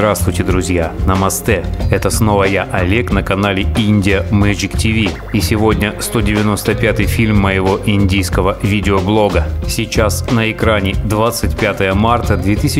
Здравствуйте, друзья! Намасте! Это снова я, Олег, на канале India Magic TV. И сегодня 195-й фильм моего индийского видеоблога. Сейчас на экране 25 марта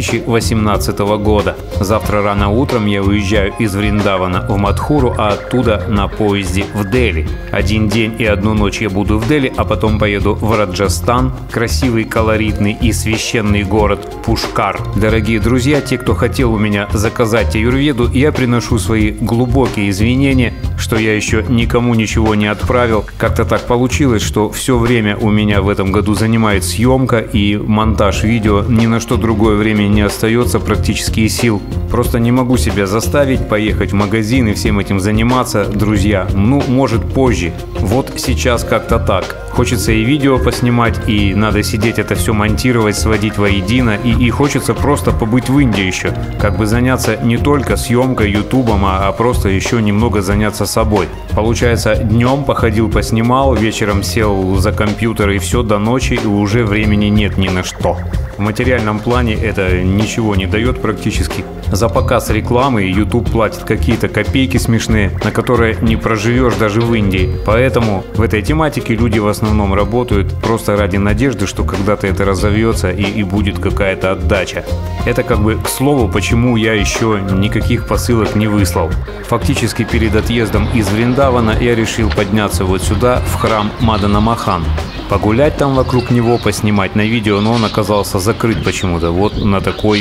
2018 года. Завтра рано утром я уезжаю из Вриндавана в Мадхуру, а оттуда на поезде в Дели. Один день и одну ночь я буду в Дели, а потом поеду в Раджастан, красивый, колоритный и священный город Пушкар. Дорогие друзья, те, кто хотел у меня заказать аюрведу, я приношу свои глубокие извинения, что я еще никому ничего не отправил. Как-то так получилось, что все время у меня в этом году занимает съемка и монтаж видео, ни на что другое время не остается практически и сил. Просто не могу себя заставить поехать в магазин и всем этим заниматься, друзья. Ну, может, позже. Вот сейчас как-то так. Хочется и видео поснимать, и надо сидеть это все монтировать, сводить воедино, и хочется просто побыть в Индии еще. Как бы заняться не только съемкой, ютубом, а просто еще немного заняться собой. Получается, днем походил, поснимал, вечером сел за компьютер и все до ночи, и уже времени нет ни на что. В материальном плане это ничего не дает практически. За показ рекламы YouTube платит какие-то копейки смешные, на которые не проживешь даже в Индии. Поэтому в этой тематике люди в основном работают просто ради надежды, что когда-то это разовьется и будет какая-то отдача. Это как бы к слову, почему я еще никаких посылок не выслал. Фактически перед отъездом из Вриндавана я решил подняться вот сюда, в храм Мадана Мохан. Погулять там вокруг него, поснимать на видео, но он оказался закрыт почему-то вот на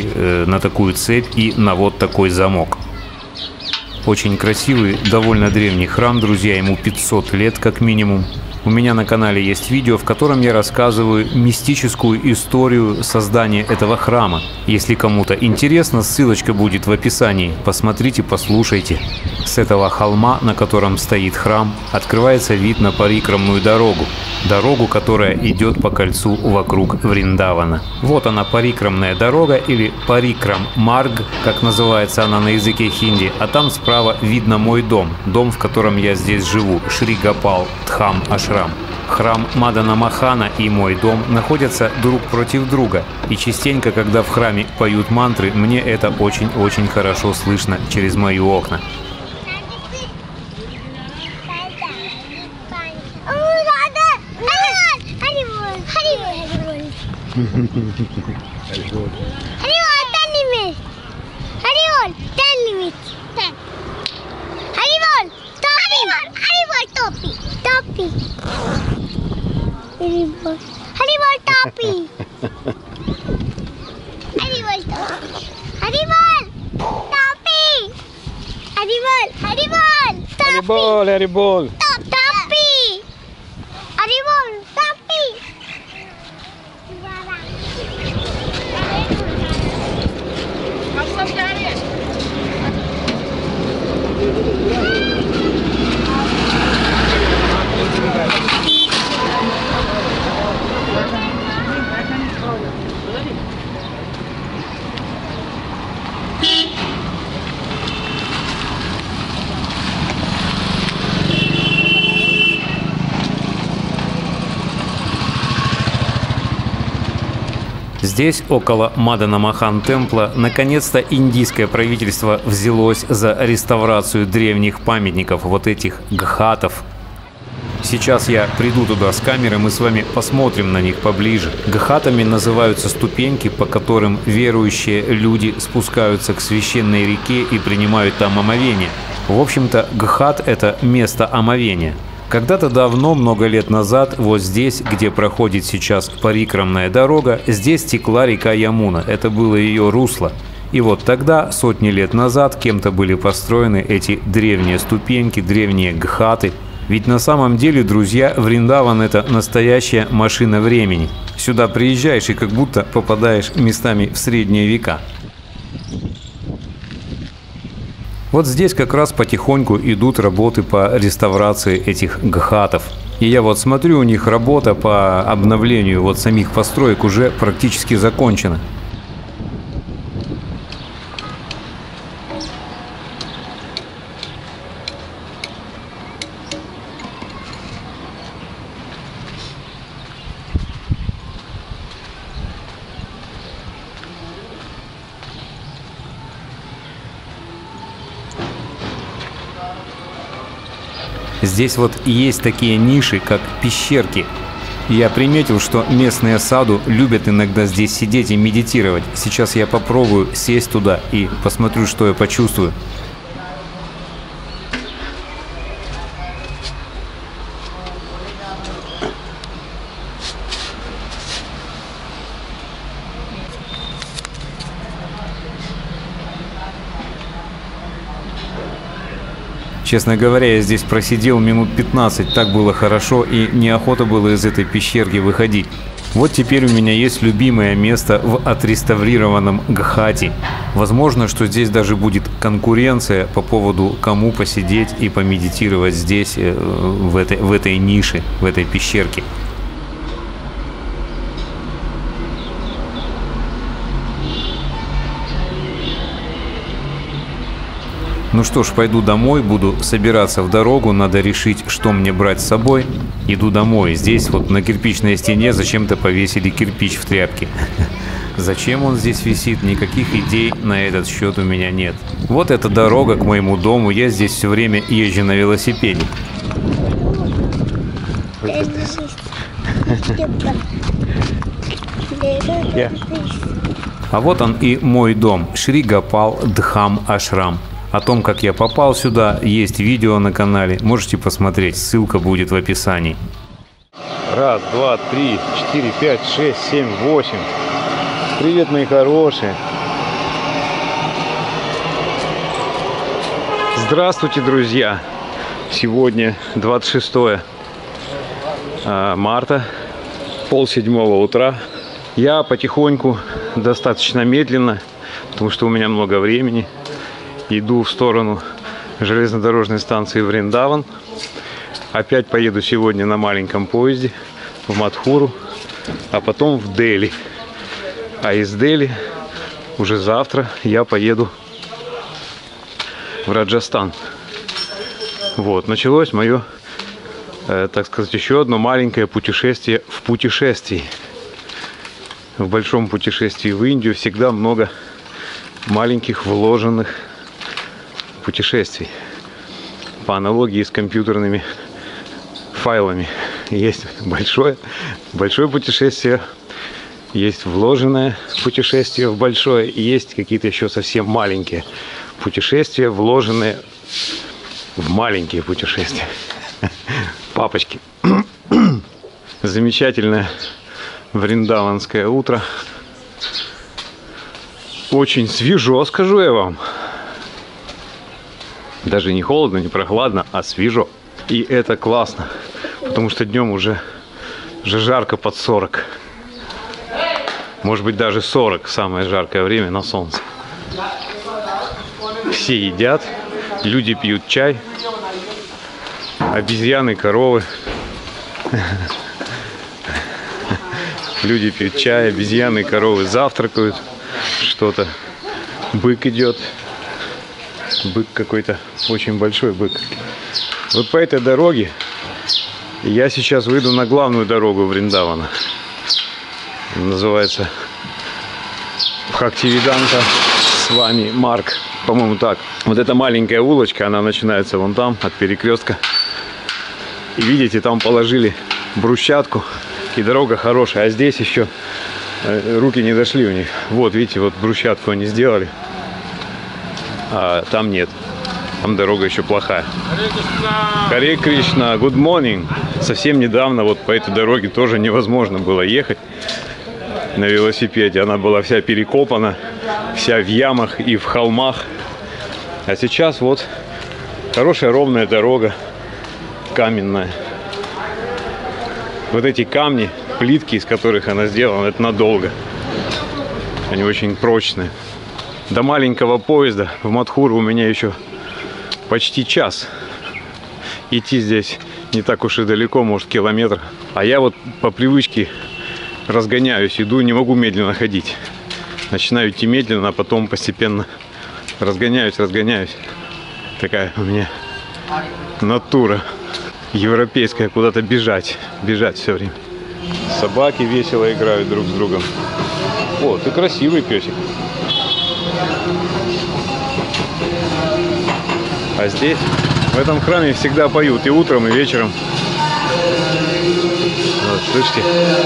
такую цепь и на вот такой замок. Очень красивый, довольно древний храм, друзья, ему 500 лет как минимум. У меня на канале есть видео, в котором я рассказываю мистическую историю создания этого храма. Если кому-то интересно, ссылочка будет в описании. Посмотрите, послушайте. С этого холма, на котором стоит храм, открывается вид на парикрамную дорогу. Дорогу, которая идет по кольцу вокруг Вриндавана. Вот она, парикрамная дорога, или Парикрам Марг, как называется она на языке хинди. А там справа видно мой дом, в котором я здесь живу, Шри Гопал Дхам Ашрам. Храм Мадана Мохана и мой дом находятся друг против друга. И частенько, когда в храме поют мантры, мне это очень-очень хорошо слышно через мои окна. Haribol, Haribol. Tapi. Haribol, tapi. Здесь, около Мадана Мохан темпла, наконец-то индийское правительство взялось за реставрацию древних памятников, вот этих гхатов. Сейчас я приду туда с камерой, мы с вами посмотрим на них поближе. Гхатами называются ступеньки, по которым верующие люди спускаются к священной реке и принимают там омовение. В общем-то, гхат – это место омовения. Когда-то давно, много лет назад, вот здесь, где проходит сейчас парикрамная дорога, здесь текла река Ямуна. Это было ее русло. И вот тогда, сотни лет назад, кем-то были построены эти древние ступеньки, древние гхаты. Ведь на самом деле, друзья, Вриндаван – это настоящая машина времени. Сюда приезжаешь и как будто попадаешь местами в средние века. Вот здесь как раз потихоньку идут работы по реставрации этих гхатов. И я вот смотрю, у них работа по обновлению вот самих построек уже практически закончена. Здесь вот есть такие ниши, как пещерки. Я приметил, что местные саду любят иногда здесь сидеть и медитировать. Сейчас я попробую сесть туда и посмотрю, что я почувствую. Честно говоря, я здесь просидел минут 15, так было хорошо и неохота было из этой пещерки выходить. Вот теперь у меня есть любимое место в отреставрированном Гхати. Возможно, что здесь даже будет конкуренция по поводу, кому посидеть и помедитировать здесь, в этой нише, в этой пещерке. Ну что ж, пойду домой, буду собираться в дорогу, надо решить, что мне брать с собой. Иду домой. Здесь вот на кирпичной стене зачем-то повесили кирпич в тряпке. Зачем он здесь висит, никаких идей на этот счет у меня нет. Вот эта дорога к моему дому, я здесь все время езжу на велосипеде. А вот он и мой дом, Шри Гопал Дхам Ашрам. О том, как я попал сюда, есть видео на канале. Можете посмотреть, ссылка будет в описании. Раз, два, три, 4, 5, 6, 7, 8. Привет, мои хорошие. Здравствуйте, друзья. Сегодня 26 марта, 6:30 утра. Я потихоньку, достаточно медленно, потому что у меня много времени, иду в сторону железнодорожной станции Вриндаван. Опять поеду сегодня на маленьком поезде в Мадхуру, а потом в Дели. А из Дели уже завтра я поеду в Раджастан. Вот, началось мое, так сказать, еще одно маленькое путешествие в путешествии. В большом путешествии в Индию всегда много маленьких вложенных путешествий. По аналогии с компьютерными файлами. Есть большое путешествие, есть вложенное путешествие в большое, и есть какие-то еще совсем маленькие путешествия, вложенные в маленькие путешествия. Папочки. Замечательное вриндаванское утро. Очень свежо, скажу я вам. Даже не холодно, не прохладно, а свежо. И это классно, потому что днем уже жарко под 40. Может быть, даже 40, самое жаркое время на солнце. Все едят, люди пьют чай, обезьяны, коровы. Люди пьют чай, обезьяны, коровы завтракают, что-то. Бык идет. Бык какой-то, очень большой бык. Вот по этой дороге я сейчас выйду на главную дорогу Вриндавана. Называется Бхактивиданта Свами Марк. По-моему, так. Вот эта маленькая улочка, она начинается вон там, от перекрестка. И видите, там положили брусчатку. И дорога хорошая. А здесь еще руки не дошли у них. Вот, видите, вот брусчатку они сделали. А там нет. Там дорога еще плохая. Харе Кришна, good morning. Совсем недавно вот по этой дороге тоже невозможно было ехать на велосипеде. Она была вся перекопана, вся в ямах и в холмах. А сейчас вот хорошая ровная дорога, каменная. Вот эти камни, плитки, из которых она сделана, это надолго. Они очень прочные. До маленького поезда в Мадхуру у меня еще почти час. Идти здесь не так уж и далеко, может километр. А я вот по привычке разгоняюсь, иду, не могу медленно ходить. Начинаю идти медленно, а потом постепенно разгоняюсь. Такая у меня натура европейская, куда-то бежать все время. Собаки весело играют друг с другом. О, ты красивый песик. А здесь В этом храме всегда поют, и утром, и вечером. Вот, слышите?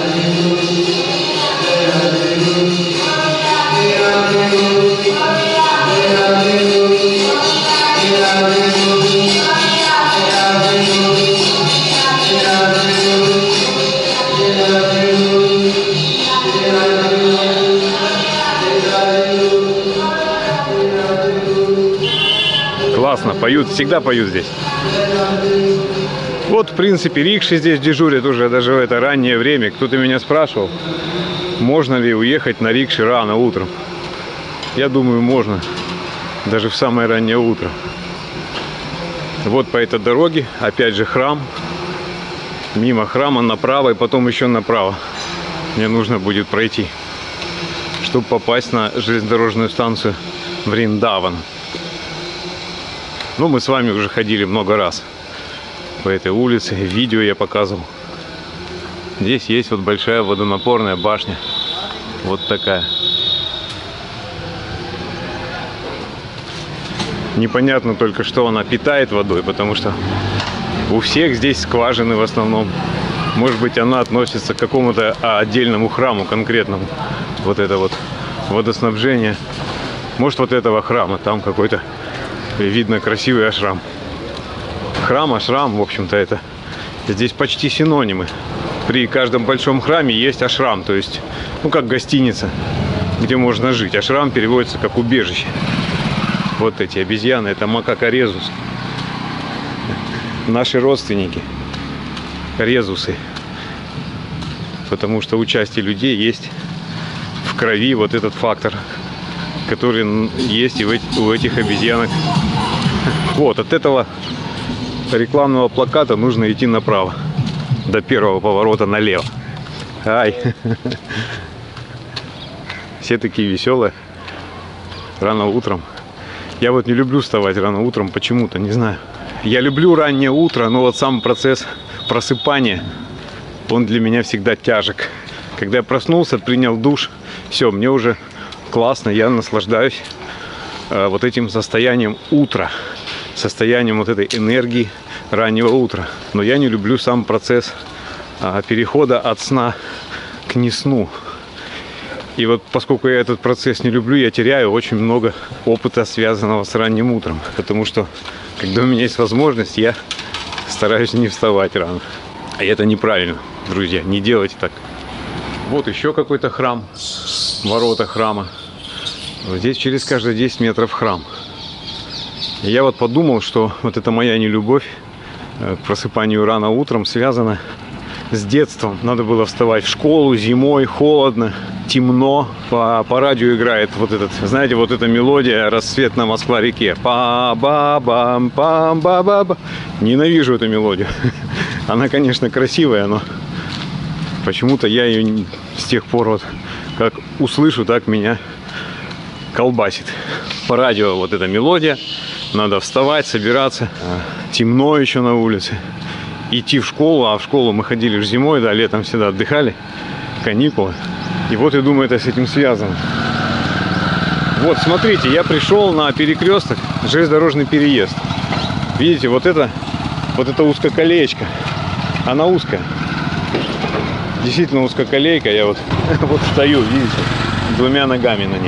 Классно, поют, всегда поют здесь. Вот, в принципе, рикши здесь дежурят уже даже в это раннее время. Кто-то меня спрашивал, можно ли уехать на рикше рано утром. Я думаю, можно, даже в самое раннее утро. Вот по этой дороге, опять же, храм. Мимо храма направо и потом еще направо. Мне нужно будет пройти, чтобы попасть на железнодорожную станцию Вриндаван. Ну, мы с вами уже ходили много раз по этой улице. Видео я показывал. Здесь есть вот большая водонапорная башня. Вот такая. Непонятно только, что она питает водой, потому что у всех здесь скважины в основном. Может быть, она относится к какому-то отдельному храму конкретному. Вот это вот водоснабжение. Может, вот этого храма. Там какой-то, видно, красивый ашрам. Храм, ашрам, в общем-то, это здесь почти синонимы. При каждом большом храме есть ашрам, то есть, ну, как гостиница, где можно жить. Ашрам переводится как убежище. Вот эти обезьяны, это макака резус. Наши родственники, резусы. Потому что у части людей есть в крови вот этот фактор, который есть и у этих обезьянок. Вот, от этого рекламного плаката нужно идти направо. До первого поворота налево. Ай! Все такие веселые. Рано утром. Я вот не люблю вставать рано утром почему-то, не знаю. Я люблю раннее утро, но вот сам процесс просыпания, он для меня всегда тяжек. Когда я проснулся, принял душ, все, мне уже классно, я наслаждаюсь вот этим состоянием утра, состоянием вот этой энергии раннего утра. Но я не люблю сам процесс перехода от сна к несну. И вот поскольку я этот процесс не люблю, я теряю очень много опыта, связанного с ранним утром. Потому что, когда у меня есть возможность, я стараюсь не вставать рано. А это неправильно, друзья, не делайте так. Вот еще какой-то храм, ворота храма. Вот здесь через каждые 10 метров храм. И я вот подумал, что вот эта моя нелюбовь к просыпанию рано утром связана с детством. Надо было вставать в школу зимой, холодно, темно. По радио играет вот этот, знаете, вот эта мелодия «Рассвет на Москва-реке». Па-ба-бам, пам-ба-ба-ба. Ненавижу эту мелодию. Она, конечно, красивая, но почему-то я ее с тех пор вот как услышу, так меня колбасит. По радио вот эта мелодия. Надо вставать, собираться. Темно еще на улице. Идти в школу, а в школу мы ходили же зимой, да, летом всегда отдыхали, каникулы. И вот я думаю, это с этим связано. Вот, смотрите, я пришел на перекресток, железнодорожный переезд. Видите, вот это узкоколеечка. Она узкая. Действительно узкоколейка. Я вот стою, видите, двумя ногами на ней.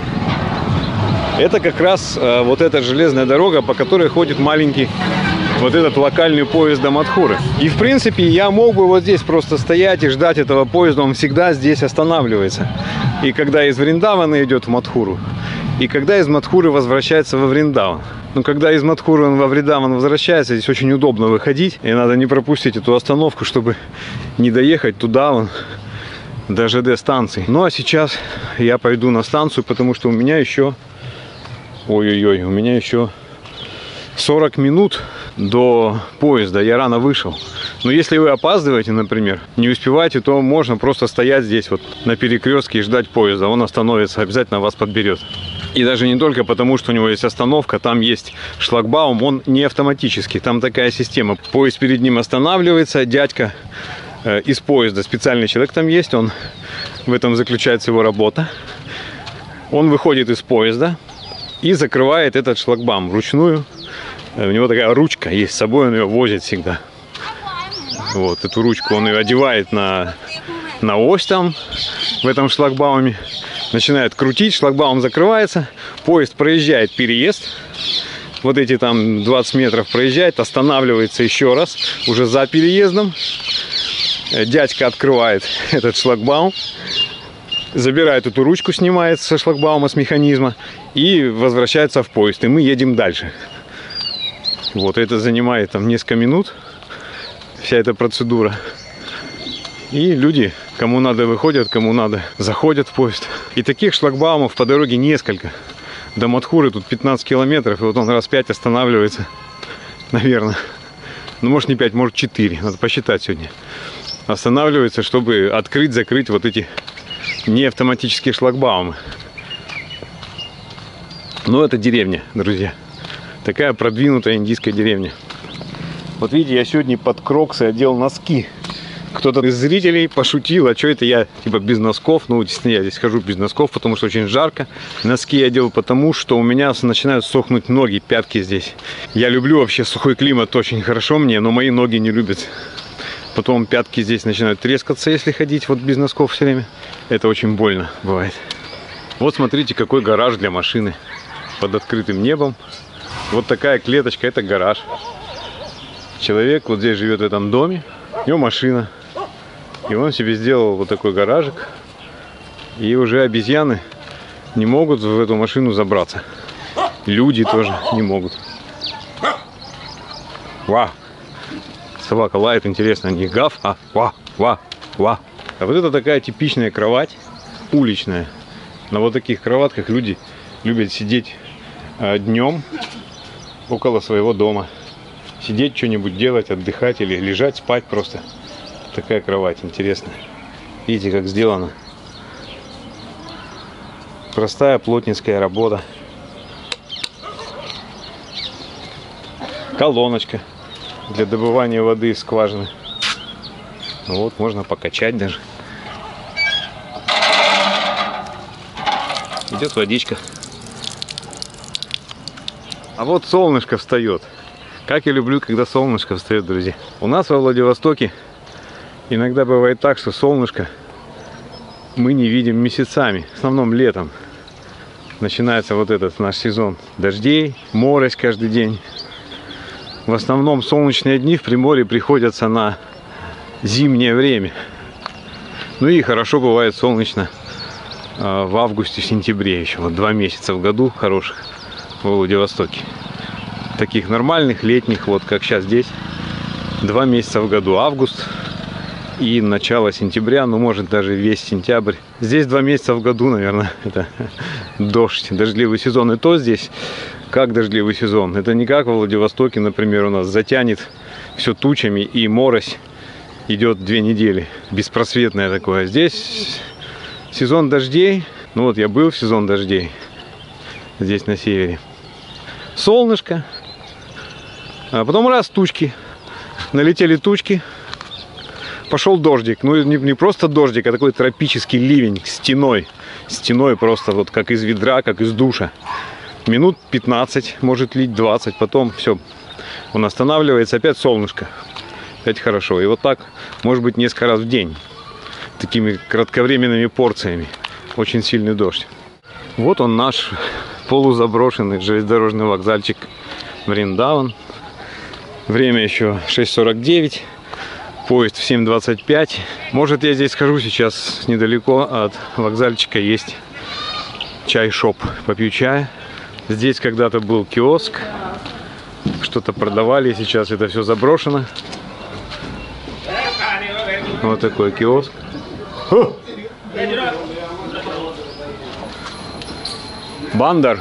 Это как раз вот эта железная дорога, по которой ходит маленький вот этот локальный поезд до Мадхуры. И в принципе я мог бы вот здесь просто стоять и ждать этого поезда, он всегда здесь останавливается. И когда из Вриндавана идет в Мадхуру, и когда из Мадхуры возвращается во Вриндаван. Но когда из Мадхуры он во Вриндаван возвращается, здесь очень удобно выходить, и надо не пропустить эту остановку, чтобы не доехать туда вон, до ЖД станции. Ну а сейчас я пойду на станцию, потому что у меня еще... Ой-ой-ой, у меня еще 40 минут до поезда, я рано вышел. Но если вы опаздываете, например, не успеваете, то можно просто стоять здесь вот на перекрестке и ждать поезда. Он остановится, обязательно вас подберет. И даже не только потому, что у него есть остановка, там есть шлагбаум, он не автоматический. Там такая система. Поезд перед ним останавливается, дядька из поезда, специальный человек там есть, он, в этом заключается его работа. Он выходит из поезда и закрывает этот шлагбаум вручную. У него такая ручка есть с собой, он ее возит всегда. Вот эту ручку он ее одевает на ось там, в этом шлагбауме. Начинает крутить, шлагбаум закрывается, поезд проезжает переезд. Вот эти там 20 метров проезжает, останавливается еще раз, уже за переездом. Дядька открывает этот шлагбаум, забирает эту ручку, снимает со шлагбаума, с механизма и возвращается в поезд. И мы едем дальше. Вот это занимает там несколько минут, вся эта процедура. И люди, кому надо, выходят, кому надо, заходят в поезд. И таких шлагбаумов по дороге несколько. До Матхуры тут 15 километров, и вот он раз 5 останавливается, наверное. Ну, может, не 5, может, 4, надо посчитать сегодня. Останавливается, чтобы открыть, закрыть вот эти неавтоматические шлагбаумы. Но это деревня, друзья. Такая продвинутая индийская деревня. Вот видите, я сегодня под кроксы одел носки. Кто-то из зрителей пошутил, а что это я типа без носков. Ну, действительно, я здесь хожу без носков, потому что очень жарко. Носки я делаю потому, что у меня начинают сохнуть ноги, пятки здесь. Я люблю вообще сухой климат, очень хорошо мне, но мои ноги не любят. Потом пятки здесь начинают трескаться, если ходить вот без носков все время. Это очень больно бывает. Вот смотрите, какой гараж для машины под открытым небом. Вот такая клеточка, это гараж. Человек вот здесь живет в этом доме, у него машина. И он себе сделал вот такой гаражик. И уже обезьяны не могут в эту машину забраться. Люди тоже не могут. Ва! Собака лает, интересно, не гав, а ва, ва, ва. А вот это такая типичная кровать, уличная. На вот таких кроватках люди любят сидеть днем около своего дома. Сидеть, что-нибудь делать, отдыхать или лежать, спать просто. Такая кровать интересная. Видите, как сделано. Простая плотницкая работа. Колоночка для добывания воды из скважины. Вот, можно покачать даже. Идет водичка. А вот солнышко встает. Как я люблю, когда солнышко встает, друзья. У нас во Владивостоке иногда бывает так, что солнышко мы не видим месяцами. В основном летом. Начинается вот этот наш сезон дождей, морось каждый день. В основном солнечные дни в Приморье приходятся на зимнее время. Ну и хорошо бывает солнечно в августе, сентябре еще. Вот 2 месяца в году хороших в Владивостоке. Таких нормальных, летних, вот как сейчас здесь. 2 месяца в году. Август и начало сентября, ну может даже весь сентябрь. Здесь 2 месяца в году, наверное, это дождь, дождливый сезон. И то здесь, как дождливый сезон. Это не как во Владивостоке, например, у нас затянет все тучами и морось идет 2 недели. Беспросветное такое. Здесь сезон дождей. Ну вот я был в сезон дождей. Здесь на севере. Солнышко. А потом раз тучки. Налетели тучки. Пошел дождик. Ну не просто дождик, а такой тропический ливень стеной. Стеной просто вот как из ведра, как из душа. Минут 15, может лить 20. Потом все. Он останавливается. Опять солнышко. Опять хорошо. И вот так может быть несколько раз в день. Такими кратковременными порциями. Очень сильный дождь. Вот он наш полузаброшенный железнодорожный вокзальчик Вриндаван. Время еще 6:49. Поезд в 7:25. Может, я здесь схожу сейчас недалеко от вокзальчика. Есть чай-шоп. Попью чая. Здесь когда-то был киоск. Что-то продавали. Сейчас это все заброшено. Вот такой киоск. Бандар.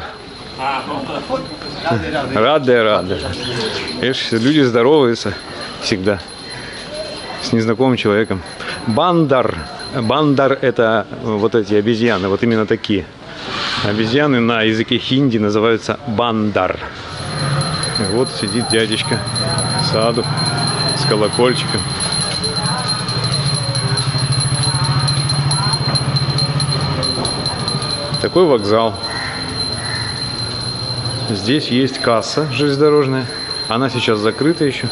Рады. Видишь, люди здороваются всегда с незнакомым человеком. Бандар. Бандар — это вот эти обезьяны, вот именно такие. Обезьяны на языке хинди называются бандар. Вот сидит дядечка Саду с колокольчиком. Такой вокзал. Здесь есть касса железнодорожная. Она сейчас закрыта еще.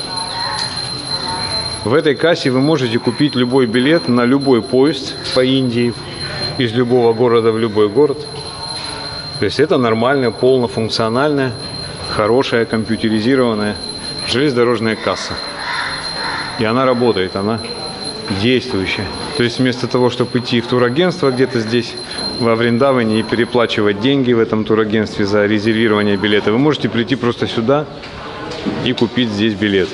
В этой кассе вы можете купить любой билет на любой поезд по Индии, из любого города в любой город. То есть это нормальная, полнофункциональная, хорошая, компьютеризированная железнодорожная касса. И она работает, она действующая. То есть вместо того, чтобы идти в турагентство где-то здесь, во Вриндаване, и переплачивать деньги в этом турагентстве за резервирование билета, вы можете прийти просто сюда и купить здесь билет.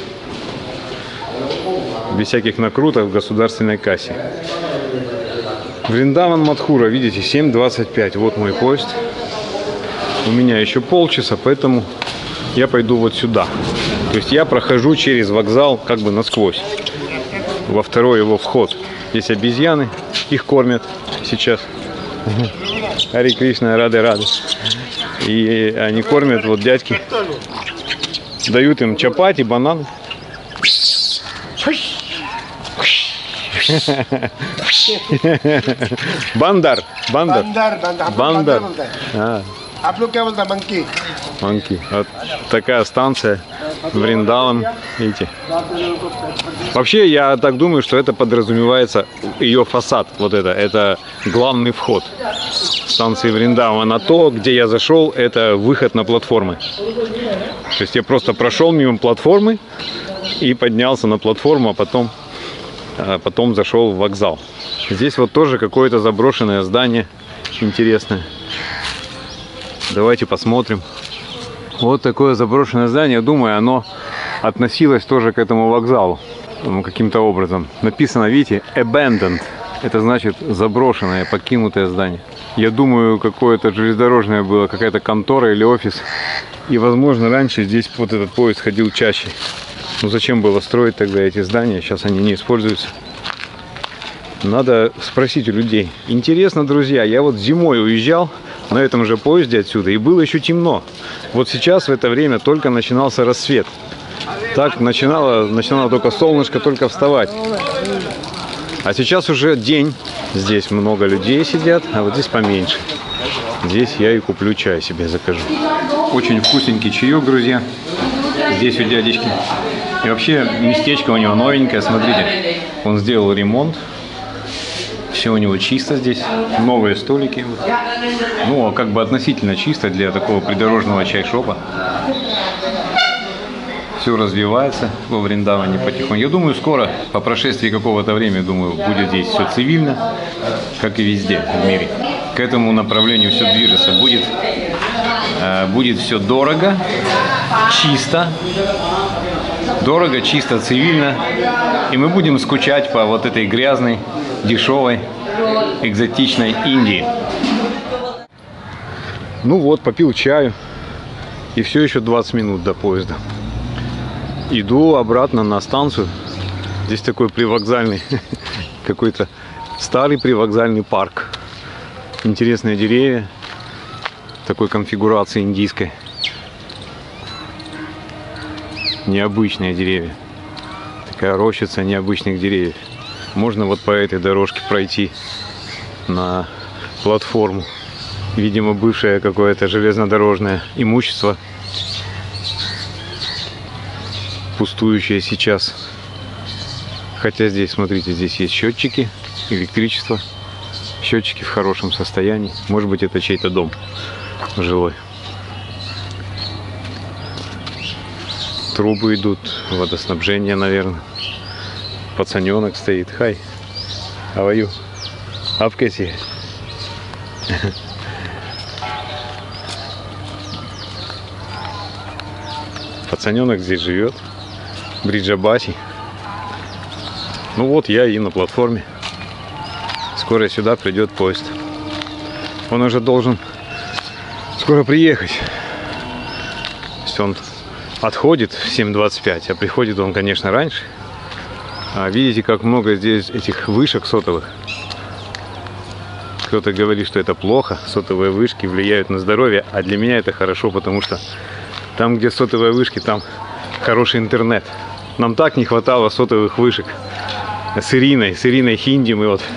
Без всяких накруток в государственной кассе. Вриндаван Мадхура, видите, 7:25. Вот мой поезд. У меня еще полчаса, поэтому я пойду вот сюда. То есть я прохожу через вокзал как бы насквозь. Во второй его вход. Здесь обезьяны, их кормят сейчас. Хари Кришна, рады. И они кормят, вот дядьки. Дают им чапати, бананы. Бандар. आप लोग क्या बोलते हैं? मंकी. Манки. Вот такая станция Вриндаван, видите. Вообще, я так думаю, что это подразумевается ее фасад. Вот это главный вход станции Вриндаван. А то, где я зашел, это выход на платформы. То есть я просто прошел мимо платформы и поднялся на платформу, а потом зашел в вокзал. Здесь вот тоже какое-то заброшенное здание интересное. Давайте посмотрим. Вот такое заброшенное здание. Думаю, оно относилось тоже к этому вокзалу каким-то образом. Написано, видите, abandoned. Это значит заброшенное, покинутое здание. Я думаю, какое-то железнодорожное было, какая-то контора или офис. И, возможно, раньше здесь вот этот поезд ходил чаще. Ну зачем было строить тогда эти здания? Сейчас они не используются. Надо спросить у людей. Интересно, друзья, я вот зимой уезжал на этом же поезде отсюда, и было еще темно. Вот сейчас в это время только начинался рассвет. Так начинало только солнышко только вставать. А сейчас уже день. Здесь много людей сидят, а вот здесь поменьше. Здесь я и куплю чай себе, закажу. Очень вкусненький чаек, друзья. Здесь у дядечки. И вообще местечко у него новенькое, смотрите. Он сделал ремонт. Все у него чисто здесь. Новые столики. Ну, как бы относительно чисто для такого придорожного чай-шопа. Все развивается во Вриндаване потихоньку. Я думаю, скоро, по прошествии какого-то времени, думаю, будет здесь все цивильно, как и везде в мире. К этому направлению все движется. Будет все дорого, чисто. Дорого, чисто, цивильно. И мы будем скучать по вот этой грязной, дешевой, экзотичной Индии. Ну вот, попил чаю. И все еще 20 минут до поезда. Иду обратно на станцию. Здесь такой привокзальный, какой-то старый привокзальный парк. Интересные деревья. Такой конфигурации индийской. Необычные деревья. Такая рощица необычных деревьев. Можно вот по этой дорожке пройти на платформу. Видимо, бывшее какое-то железнодорожное имущество, пустующее сейчас. Хотя здесь, смотрите, здесь есть счетчики, электричество. Счетчики в хорошем состоянии. Может быть, это чей-то дом жилой. Трубы идут, водоснабжение, наверное. Пацаненок стоит. Хай. How are you? Апкеси. Пацаненок здесь живет. Бриджабаси. Ну вот я и на платформе. Скоро сюда придет поезд. Он уже должен скоро приехать. То есть он отходит в 7:25, а приходит он, конечно, раньше. Видите, как много здесь этих вышек сотовых. Кто-то говорит, что это плохо. Сотовые вышки влияют на здоровье. А для меня это хорошо, потому что там, где сотовые вышки, там хороший интернет. Нам так не хватало сотовых вышек с Ириной Хинди. Мы вот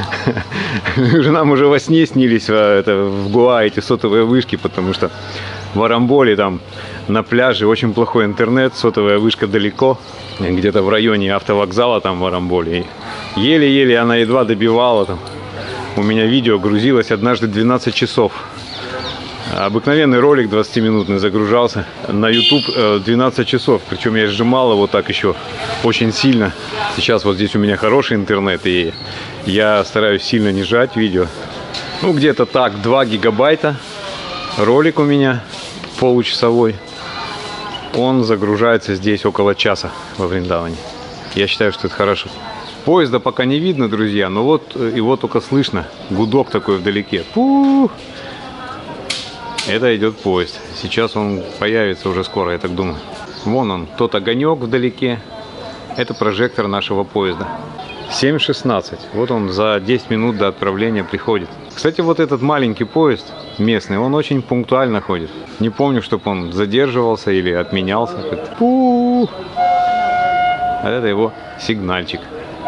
нам уже во сне снились в Гоа эти сотовые вышки, потому что в Арамболе, там на пляже очень плохой интернет, сотовая вышка далеко, где-то в районе автовокзала там в Арамболе. Еле-еле она едва добивала там. У меня видео грузилось однажды 12 часов. Обыкновенный ролик 20-минутный загружался на YouTube 12 часов. Причем я сжимал его так еще очень сильно. Сейчас вот здесь у меня хороший интернет, и я стараюсь сильно не жать видео. Ну, где-то так, 2 гигабайта. Ролик у меня получасовой. Он загружается здесь около часа во Вриндаване. Я считаю, что это хорошо. Поезда пока не видно, друзья, но вот его только слышно. Гудок такой вдалеке. Пух! Это идет поезд. Сейчас он появится уже скоро, я так думаю. Вон он, тот огонек вдалеке. Это прожектор нашего поезда. 7:16. Вот он за 10 минут до отправления приходит. Кстати, вот этот маленький поезд местный, он очень пунктуально ходит. Не помню, чтобы он задерживался или отменялся. Пух! А это его сигнальчик.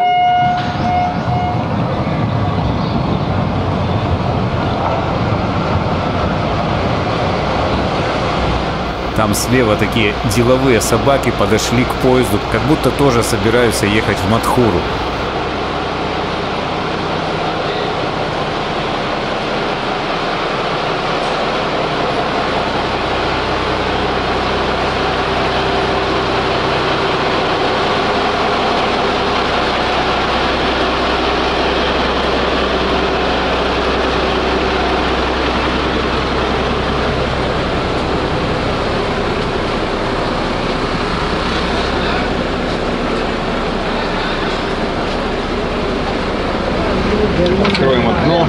Там слева такие деловые собаки подошли к поезду, как будто тоже собираются ехать в Мадхуру. Откроем окно.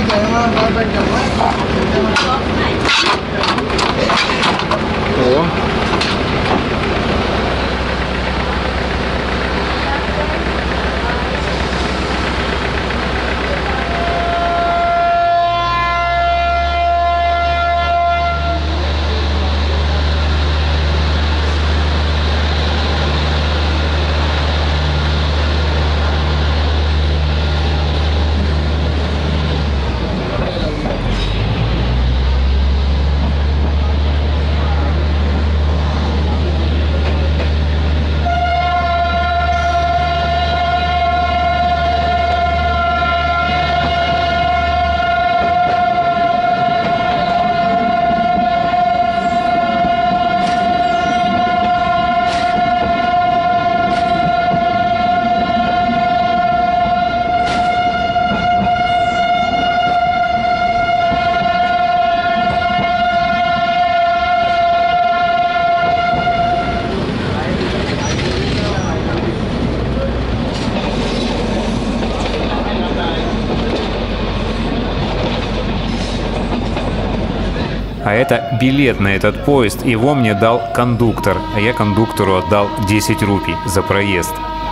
О. А это билет на этот поезд, его мне дал кондуктор, а я кондуктору отдал 10 рупий за проезд.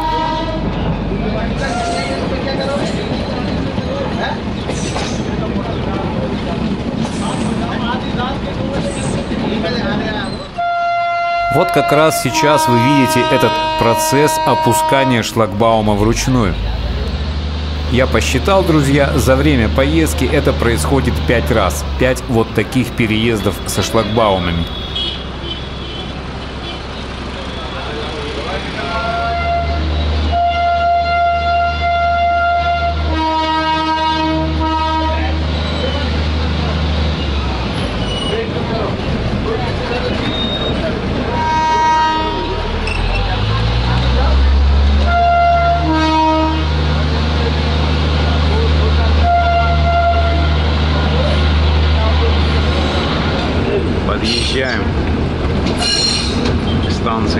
Вот как раз сейчас вы видите этот процесс опускания шлагбаума вручную. Я посчитал, друзья, за время поездки это происходит 5 раз. 5 вот таких переездов со шлагбаумами. Подъезжаем к станции.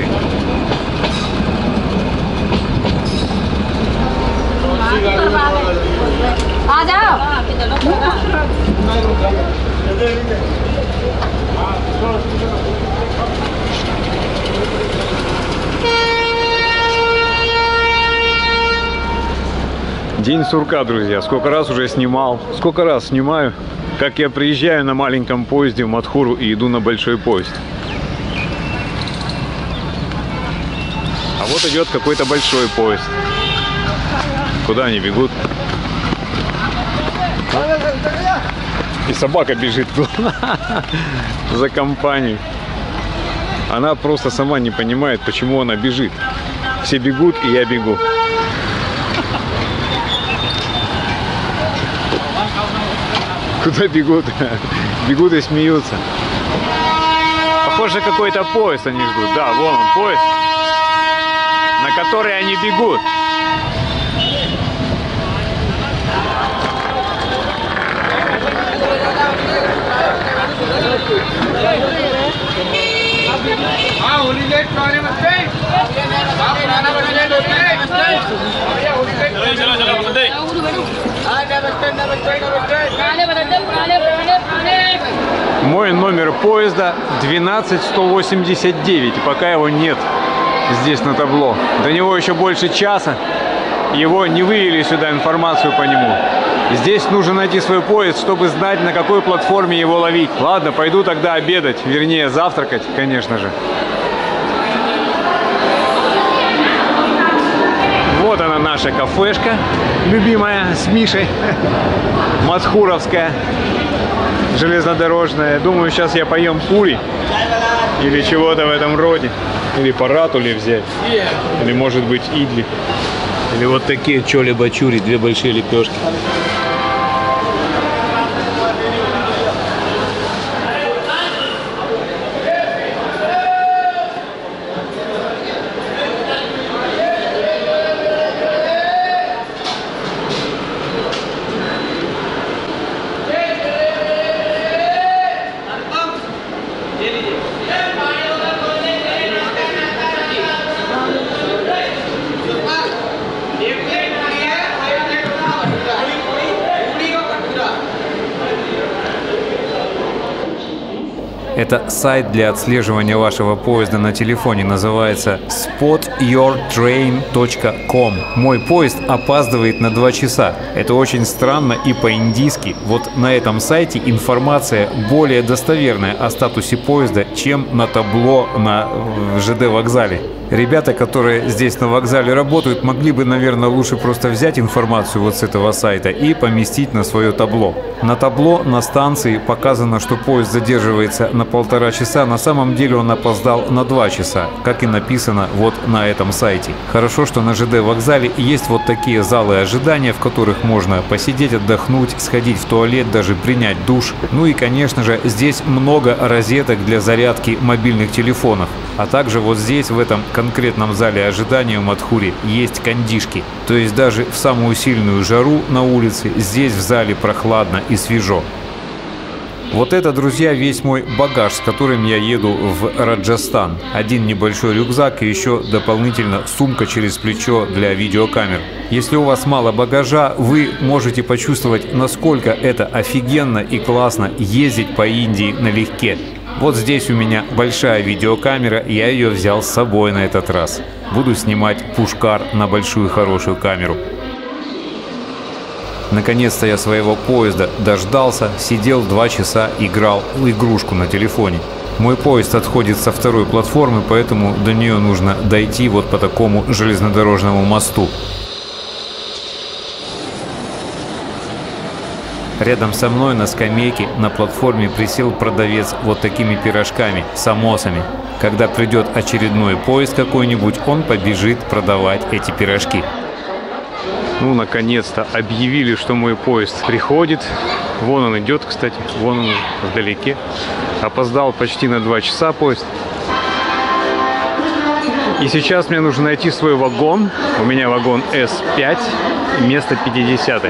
День сурка, друзья. Сколько раз уже снимал, сколько раз снимаю, как я приезжаю на маленьком поезде в Мадхуру и иду на большой поезд. А вот идет какой-то большой поезд. Куда они бегут? И собака бежит за компанию. Она просто сама не понимает, почему она бежит. Все бегут, и я бегу. Куда бегут? Бегут и смеются. Похоже, какой-то поезд они ждут. Да, вон он, поезд, на который они бегут. Мой номер поезда 12189, и пока его нет здесь на табло. До него еще больше часа, его не вывели сюда, информацию по нему. Здесь нужно найти свой поезд, чтобы знать, на какой платформе его ловить. Ладно, пойду тогда обедать, вернее завтракать, конечно же. Вот она, наша кафешка, любимая, с Мишей, Мадхуровская, железнодорожная. Думаю, сейчас я поем пури или чего-то в этом роде. Или паратули взять, или может быть идли. Или вот такие чоли-бачури, 2 большие лепешки. Это сайт для отслеживания вашего поезда на телефоне, называется spotyourtrain.com. Мой поезд опаздывает на 2 часа. Это очень странно и по-индийски. Вот на этом сайте информация более достоверная о статусе поезда, чем на табло на ЖД вокзале. Ребята, которые здесь на вокзале работают, могли бы, наверное, лучше просто взять информацию вот с этого сайта и поместить на свое табло. На табло на станции показано, что поезд задерживается на 1,5 часа. На самом деле он опоздал на 2 часа, как и написано вот на этом сайте. Хорошо, что на ЖД вокзале есть вот такие залы ожидания, в которых можно посидеть, отдохнуть, сходить в туалет, даже принять душ. Ну и, конечно же, здесь много розеток для зарядки мобильных телефонов. А также вот здесь, в этом конкретном зале ожидания в Мадхуре, есть кондишки. То есть даже в самую сильную жару на улице здесь в зале прохладно и свежо. Вот это, друзья, весь мой багаж, с которым я еду в Раджастан. Один небольшой рюкзак и еще дополнительно сумка через плечо для видеокамер. Если у вас мало багажа, вы можете почувствовать, насколько это офигенно и классно ездить по Индии налегке. Вот здесь у меня большая видеокамера, я ее взял с собой на этот раз. Буду снимать пушкар на большую хорошую камеру. Наконец-то я своего поезда дождался, сидел 2 часа, играл в игрушку на телефоне. Мой поезд отходит со 2-й платформы, поэтому до нее нужно дойти вот по такому железнодорожному мосту. Рядом со мной на скамейке на платформе присел продавец вот такими пирожками, самосами. Когда придет очередной поезд какой-нибудь, он побежит продавать эти пирожки. Ну, наконец-то объявили, что мой поезд приходит. Вон он идет, кстати, вон он вдалеке. Опоздал почти на 2 часа поезд. И сейчас мне нужно найти свой вагон. У меня вагон С5, место 50-й.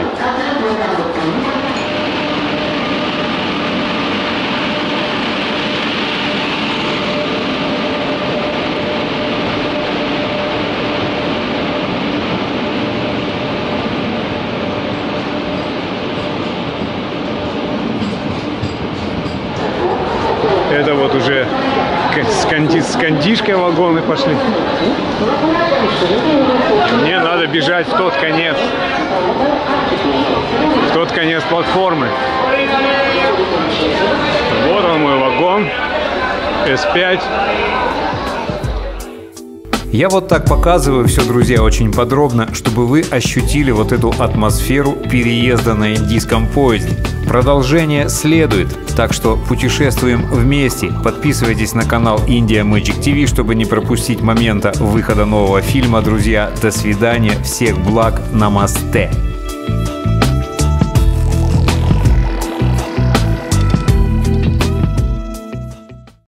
Это вот уже с кондишкой вагоны пошли. И мне надо бежать в тот конец. В тот конец платформы. Вот он, мой вагон. С5. Я вот так показываю все, друзья, очень подробно, чтобы вы ощутили вот эту атмосферу переезда на индийском поезде. Продолжение следует, так что путешествуем вместе. Подписывайтесь на канал India Magic TV, чтобы не пропустить момента выхода нового фильма, друзья. До свидания, всех благ, намасте.